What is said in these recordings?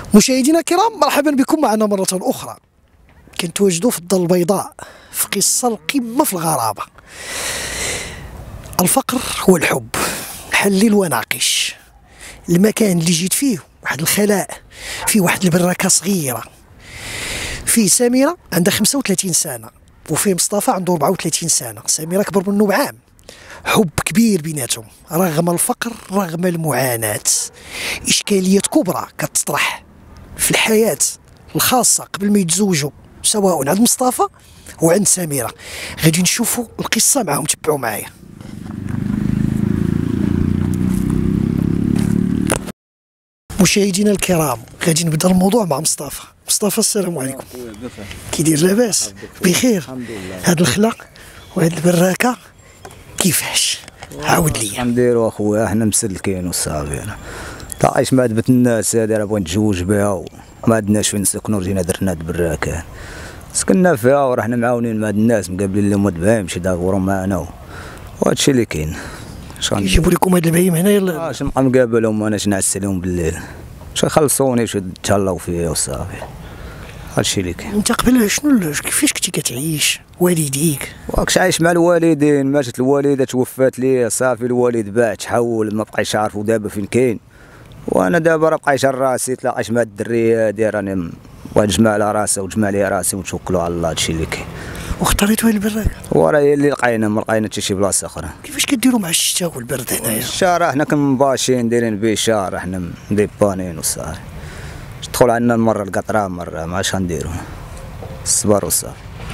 مشاهدينا الكرام، مرحبا بكم معنا مرة أخرى. كنتواجدوا في الدار البيضاء في قصة القمة في الغرابة. الفقر والحب، حلل وناقش. المكان اللي جيت فيه واحد الخلاء، فيه واحد البراكة صغيرة، فيه سميرة عندها 35 سنة وفيه مصطفى عنده 34 سنة. سميرة كبر منه بعام. حب كبير بيناتهم رغم الفقر، رغم المعاناة. إشكاليات كبرى كتطرح في الحياة الخاصة قبل ما يتزوجوا، سواء عند مصطفى وعند سميرة. غادي نشوفوا القصة معاهم، تبعوا معايا. مشاهدينا الكرام، غادي نبدا الموضوع مع مصطفى. مصطفى، السلام عليكم. كي داير؟ لاباس؟ بخير؟ هاد الخلا وهاد البراكة كيفاش؟ عاود ليا. نديرو اخويا، حنا مسلكين وصافي. تا عايش مع دبت الناس هادي، راه بغيت نتزوج بها وما عندناش فين نسكنو، رجينا درنا هاد البراكة سكننا فيها ورحنا معاونين مع هاد الناس، مقابلين لهم هاد البهايم شي داورو معانا وهادشي اللي كاين. يجيبوا لكم هاد البهايم هنايا؟ اش نبقى مقابلهم وانا نعس عليهم بالليل، باش يخلصوني باش يتهلاو فيا وصافي. هادشي اللي كاين. انت قبل شنو كيفاش كنتي كتعيش؟ والديك؟ واكش عايش مع الوالدين، ماتت الوالده توفات لي صافي، الوالد باع تحول، ما بقيتش عارفو دابا فين كاين. وانا دابا راه بقيت على راسي، تلاقيت مع الدريه هادي، راني بغيت نجمع على راسي وتجمع لي راسي ونتوكلوا على الله. هادشي اللي كاين. واختاريتو هاد البراكة؟ وراه هي اللي لقينا، ما لقينا حتى شي بلاصه اخرى. كيفاش كديروا مع الشتاء والبرد هنايا؟ الشهر حنا كنباشين دايرين به شهر، حنا مديبانين وصافي. تدخل عندنا مره القطره، مره ما اش غنديروا، الصبر وصافي.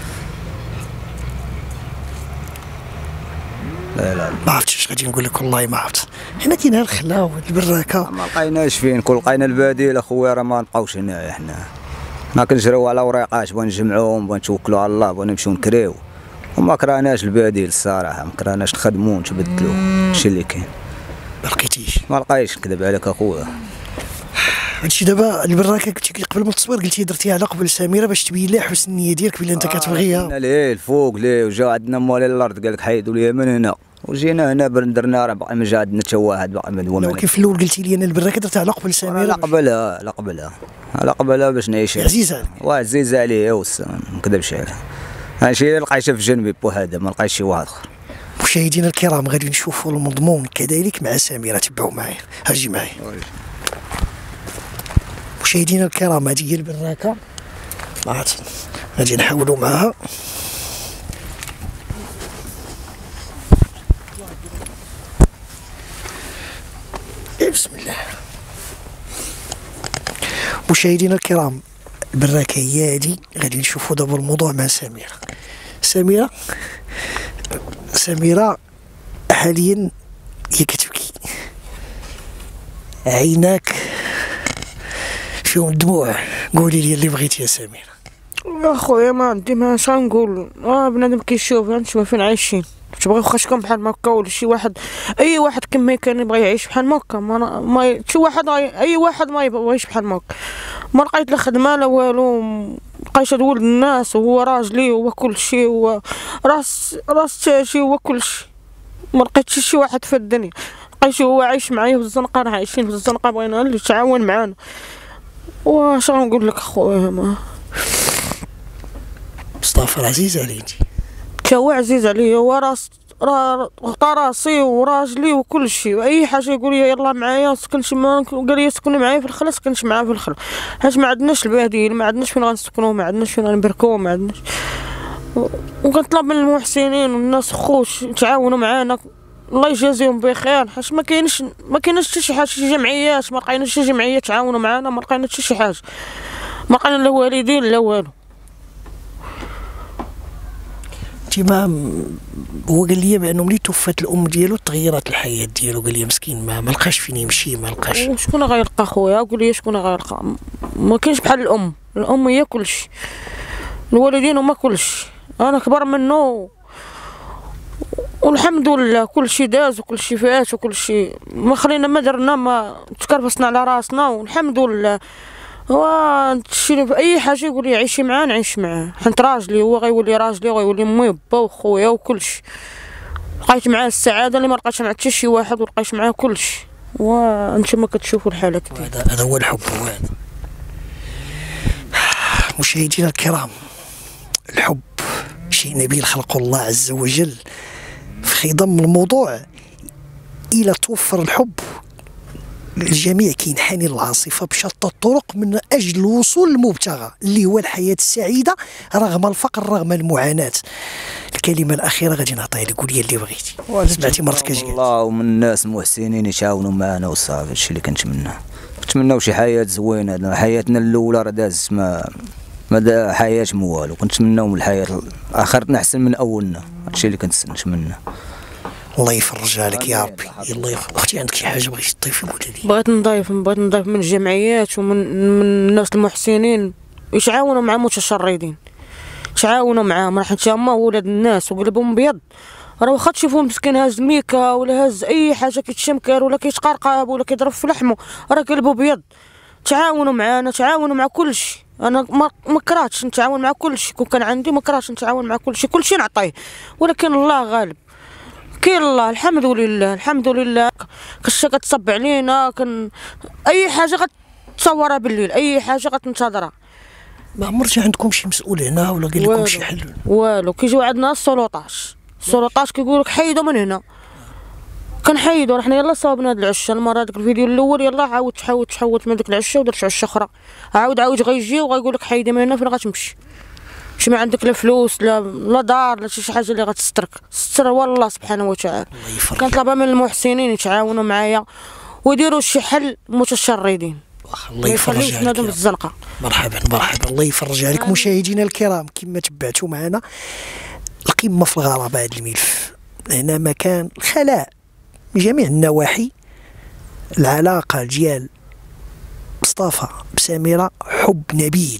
لا ما عرفتش اش غادي نقول لك، والله ما عرفت. حنا كاين الخلا والبراكة ما لقيناش فين، كل لقينا البديل اخويا، راه ما نبقاوش هنايا. حنا كنجريو على وريقات، بغا نجمعوهم، بغا نتوكلوا على الله، بغا نمشيو نكريو، وما كرهناش البديل الصراحه، ما كرهناش نخدمو ونتبدلو. هادشي اللي كاين. ما لقيتيش؟ ما لقيتش، نكذب عليك اخويا. هادشي دابا البراكة كنتي قبل ما التصوير قلتي درتيها على قبل سميرة باش تبين لها حسن النية ديالك بلي انت كتبغيها. قلنا ليه الفوق ليه، وجا عندنا موالي الارض قال لك حيدوا لي من هنا، وجينا هنا درنا، راه باقي ما جا عندنا حتى واحد، باقي ما دوا. لو كيف في الاول قلتي لي انا البراكة درتها على قبل سميرة. لا قبلها باش نعيش. عزيزة عليك؟ عزيزة عليا ما نكذبش عليها. هادشي اللي لقيتها في جنبي بوحدها، ما لقيتش شي واحد اخر. مشاهدينا الكرام، غادي نشوفوا المضمون كذلك مع سميرة، تبعوا معايا. هاجي معايا. مشاهدينا الكرام، هذه هي البراكة، غادي نحاولوا معها. بسم الله. مشاهدينا الكرام، البراكة هي هذه. غادي نشوفوا دابا الموضوع مع سميرة. سميرة حاليا هي كتبكي، عيناك فيهم الدموع. قولي لي اللي بغيتي يا سميرة. اخويا ما عندي، ما اش غنقول. بنادم كيشوف نتوما فين عايشين، تبغيو خاشكم بحال ما هكا، ولا شي واحد، اي واحد كما كان يبغي يعيش بحال ما هكا. ما شي واحد، اي واحد ما يبغيش بحال ما هكا. ما لقيت لا خدمه لا والو، بقيت ولد الناس وهو راجلي وهو كلشي، هو راس تاجي هو كلشي. ما لقيتش شي واحد في الدنيا. لقيت هو عايش معايا في الزنقه، راه عايشين في الزنقه، بغينا اللي يتعاون معانا. واش غنقول لك اخويا؟ ما مصطفى عزيز عليك؟ تا هو عزيز عليا، هو راسي وراجلي وكل شيء، واي حاجه يقول لي يلا معايا سكنش، قال لي سكني معايا في الخلا، سكنش معاه في الخلا، حيت ما عندناش البديل، ما عندناش فين غنسكنوا، ما عندناش فين غنبركوا، ما عندناش. وكنطلب من المحسنين والناس خوش يتعاونوا معانا، الله يجازيهم بخير، حيت ما كاينش حتى شي حاجه، شي جمعيات، ما لقيناش شي جمعيه تعاونوا معانا، ما لقينا حتى شي حاجه، ما لقينا لا والدين لا والو. هو قال لي بانه ملي توفات الام ديالو تغيرت الحياه ديالو، قال لي مسكين ما لقاش فين يمشي، ما لقاش. شكون غيلقى خويا؟ قول لي شكون غيلقى؟ ما كاينش بحال الام هي كلشي، الوالدين هما كلشي. انا كبر منه والحمد لله، كلشي داز وكلشي فات وكلشي، ما خلينا ما درنا، ما تكرفصنا على راسنا والحمد لله. هو تشيلي في اي حاجه يقول لي عيشي معاه نعيش معاه، حنت راجلي، هو غيولي راجلي وغيولي امي وبا وخويا وكلشي. لقيت معاه السعاده اللي ما لقيتش مع حتى شي واحد، ولقيت معاه كلشي. وانتم كتشوفوا الحاله كيف. هذا هو الحب، هو هذا. مشاهدينا الكرام، الحب شيء نبيل خلقه الله عز وجل. في خضم الموضوع إلى توفر الحب الجميع كينحني للعاصفة بشتى الطرق من أجل الوصول للمبتغى اللي هو الحياة السعيدة رغم الفقر رغم المعاناة. الكلمة الأخيرة غادي نعطيها لك، قول لي اللي بغيتي. سمعتي مرتك اش قالت؟ الله ومن الناس المحسنين يتعاونوا معنا وصافي، هادشي اللي كنتمناه. كنتمناو شي حياة زوينة. حياتنا الأولى راه دازت ما حياة ما والو. كنتمناو من الحياة آخرتنا أحسن من أولنا. هادشي اللي كنتمناه. الله يفرجها لك يا ربي. يلا يا اختي، عندك شي حاجه بغيتي تضيفي؟ قولي لي. بغيت نضيف من الجمعيات ومن الناس المحسنين يتعاونوا مع المتشردين، يتعاونوا معاهم. راح انت هما ولاد الناس وقلبهم ابيض، راه واخا تشوفوه مسكين هاز ميكا ولا هاز اي حاجه كيتشمكر ولا كيتقرقب ولا كيضرب في لحمه، راه قلبه ابيض. تعاونوا معنا، تعاونوا مع كل شيء. انا ما كرهتش نتعاون مع كل شيء، كون كان عندي ما كرهتش نتعاون مع كل شيء نعطيه، ولكن الله غالب. كاين الله، الحمد لله الحمد لله. كشا كتصب علينا، اي حاجه غتصورها بالليل، اي حاجه غتنتظرها. ما عمرش عندكم شي مسؤول هنا ولا قال لكم شي حل؟ والو. كيجيو عندنا السلطاش كيقول لك حيدوا من هنا، كنحيدوا. حنا يلا صاوبنا هاد العشه المره. داك الفيديو الاول يلا عاود تحوت من ديك العشه ودرت عشه اخرى. عاود غيجي وغيقول لك حيدي من هنا. فين غتمشي؟ ماشي ما عندك لا فلوس لا دار لا شي حاجه اللي غتسترك. ستر والله سبحانه وتعالى. كنطلبها من المحسنين يتعاونوا معايا ويديروا شي حل متشردين. الله يفرجها لك بالزنقه. مرحبا الله يفرجها لك. مشاهدينا الكرام، كما تبعتوا معنا القمه في الغرابه. هذا الملف هنا مكان الخلاء من جميع النواحي. العلاقه ديال مصطفى بسميرة حب نبيل،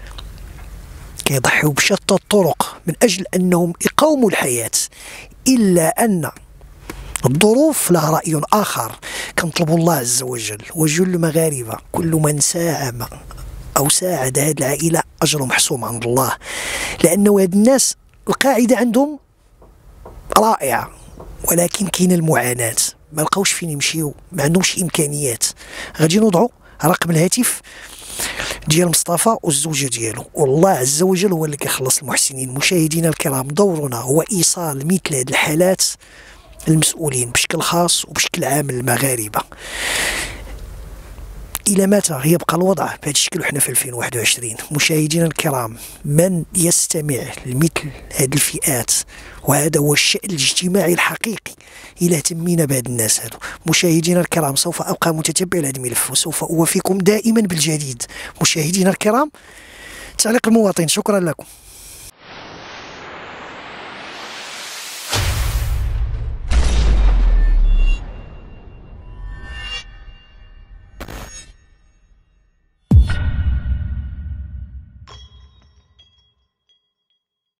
كيضحيو بشتى الطرق من أجل أنهم يقاوموا الحياة، إلا أن الظروف لها رأي آخر. كنطلبوا الله عز وجل وجل المغاربة كل من ساهم أو ساعد هذه العائلة أجره محسوم عند الله، لأنه هاد الناس القاعدة عندهم رائعة، ولكن كاين المعاناة، ما لقاوش فين يمشيو، ما عندهمش إمكانيات. غادي نوضعوا رقم الهاتف ديال مصطفى والزوجه ديالو، والله عز وجل هو اللي كيخلص المحسنين. مشاهدينا الكرام، دورنا هو ايصال مثل هذه الحالات المسؤولين بشكل خاص وبشكل عام للمغاربه. الى متى يبقى الوضع بهذا الشكل وحنا في 2021؟ مشاهدينا الكرام، من يستمع لمثل هذه الفئات، وهذا هو الشأن الاجتماعي الحقيقي إلا اهتمينا بهاد الناس هادو. مشاهدينا الكرام، سوف أبقى متتبع لهذا الملف وسوف أوافيكم دائما بالجديد. مشاهدينا الكرام، تعليق المواطن. شكرا لكم.